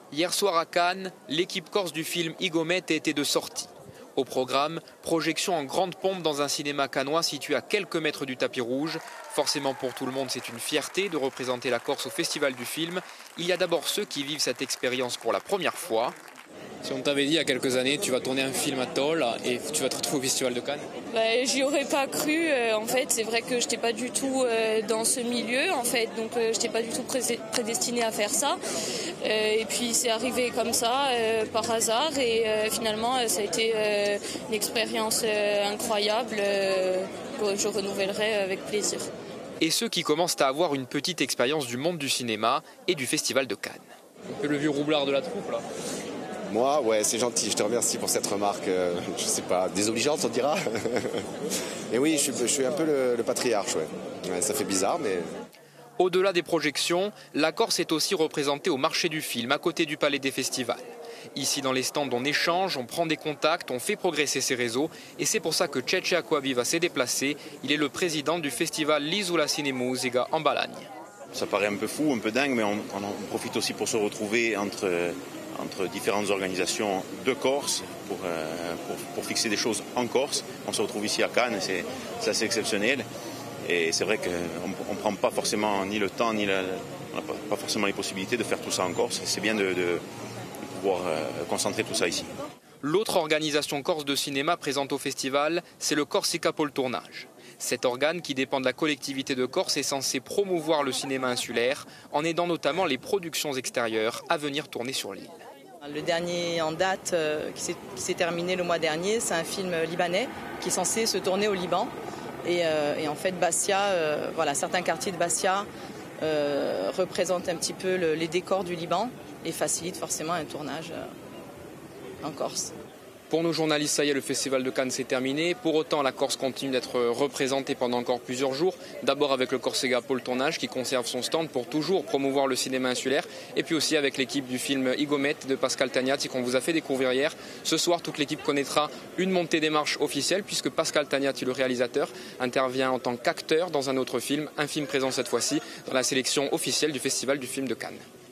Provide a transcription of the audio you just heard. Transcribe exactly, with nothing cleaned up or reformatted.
Hier soir à Cannes, l'équipe corse du film Igomet était de sortie. Au programme, projection en grande pompe dans un cinéma cannois situé à quelques mètres du tapis rouge. Forcément pour tout le monde, c'est une fierté de représenter la Corse au Festival du film. Il y a d'abord ceux qui vivent cette expérience pour la première fois. Si on t'avait dit il y a quelques années, tu vas tourner un film à Toll et tu vas te retrouver au Festival de Cannes? Bah, j'y aurais pas cru. Euh, en fait, c'est vrai que je n'étais pas du tout euh, dans ce milieu, en fait, donc euh, je n'étais pas du tout prédestinée à faire ça. Euh, et puis c'est arrivé comme ça, euh, par hasard, et euh, finalement ça a été euh, une expérience euh, incroyable euh, que je renouvellerai avec plaisir. Et ceux qui commencent à avoir une petite expérience du monde du cinéma et du Festival de Cannes. Un peu le vieux roublard de la troupe là. Moi, ouais, c'est gentil, je te remercie pour cette remarque, euh, je sais pas, désobligeante on dira. Et oui, je suis, je suis un peu le, le patriarche, ouais. Ouais, ça fait bizarre, mais... Au-delà des projections, la Corse est aussi représentée au marché du film, à côté du Palais des Festivals. Ici, dans les stands, on échange, on prend des contacts, on fait progresser ses réseaux. Et c'est pour ça que Cece Aquaviva s'est déplacé. Il est le président du festival L'Isola Cinemusica en Balagne. Ça paraît un peu fou, un peu dingue, mais on, on en profite aussi pour se retrouver entre... entre différentes organisations de Corse pour, euh, pour, pour fixer des choses en Corse. On se retrouve ici à Cannes, c'est assez exceptionnel. Et c'est vrai qu'on ne prend pas forcément ni le temps, ni la, on n'a pas, pas forcément les possibilités de faire tout ça en Corse. C'est bien de, de, de pouvoir euh, concentrer tout ça ici. L'autre organisation corse de cinéma présente au festival, c'est le Corsica Pôle Tournage. Cet organe, qui dépend de la collectivité de Corse, est censé promouvoir le cinéma insulaire en aidant notamment les productions extérieures à venir tourner sur l'île. Le dernier en date euh, qui s'est terminé le mois dernier, c'est un film libanais qui est censé se tourner au Liban. Et, euh, et en fait, Bastia, euh, voilà, certains quartiers de Bastia euh, représentent un petit peu le, les décors du Liban et facilitent forcément un tournage euh, en Corse. Pour nos journalistes, ça y est, le Festival de Cannes s'est terminé. Pour autant, la Corse continue d'être représentée pendant encore plusieurs jours. D'abord avec le Corsica Pôle Tournage qui conserve son stand pour toujours promouvoir le cinéma insulaire. Et puis aussi avec l'équipe du film Igomet de Pascal Tagnati qu'on vous a fait découvrir hier. Ce soir, toute l'équipe connaîtra une montée des marches officielle puisque Pascal Tagnati, le réalisateur, intervient en tant qu'acteur dans un autre film. Un film présent cette fois-ci dans la sélection officielle du Festival du film de Cannes.